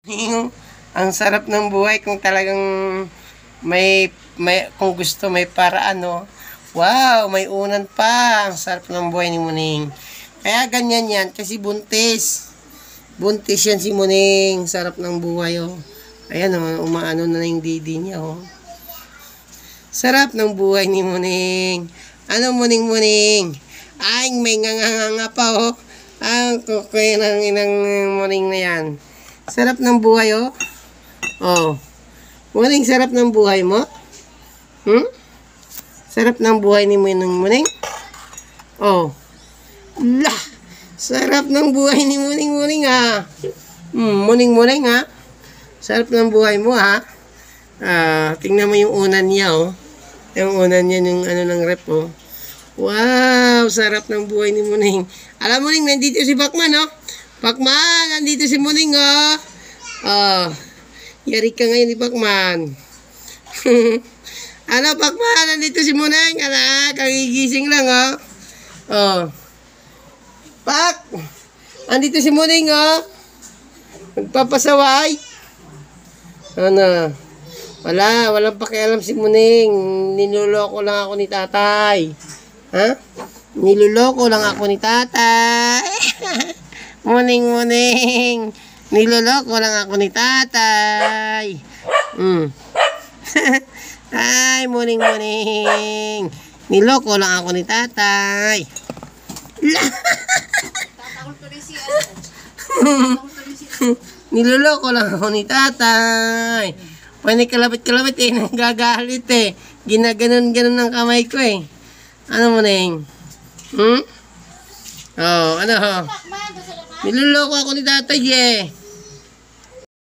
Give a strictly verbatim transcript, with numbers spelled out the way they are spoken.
Ang sarap ng buhay kung talagang may, may kung gusto may paraan, no? Wow, may unan pa. Ang sarap ng buhay ni Muning. Kaya ganyan yan kasi buntis. Buntis yan si Muning. Sarap ng buhay, oh. Ayan, oh, umaano na yung didi niya, oh. Sarap ng buhay ni Muning. Ano, Muning, Muning? Ay, may nganganga pa, oh. Ang kukuy ng inang Muning na yan. Sarap ng buhay, oh. Oh. Muning, sarap ng buhay mo? Hmm? Sarap ng buhay ni Muning, Muning? Oh. Lah! Sarap ng buhay ni Muning, Muning, ha? Hmm, Muning, Muning, ha? Sarap ng buhay mo, ha? Ah, tingnan mo yung unan niya, oh. Yung unan niya ng ano ng rep, oh. Wow, sarap ng buhay ni Muning. Alam mo, Muning, nandito si Pacman, oh. Pacman, nandito si Muning, oh. Oh, yari ka ngayon ni Pacman. Ano, Pacman, nandito si Muning. Ala, kagigising lang, oh. Oh. Pak, nandito si Muning, oh. Nagpapasaway. Ano? Wala, walang pakialam si Muning. Niloloko lang ako ni tatay. Ha? Niloloko lang ako ni tatay. Muning, Muning. Niloloko lang ako ni tatay. Mm. Ay, Muning, Muning. Niloko lang ako ni tatay. Niloloko lang ako ni tatay. Pwede kalapit-kalapit eh, nanggagalit eh. Ginaganon-ganon ng kamay ko eh. Ano, Muning? Hmm? Oh, ano ho? Niloloko ako ni tatay eh.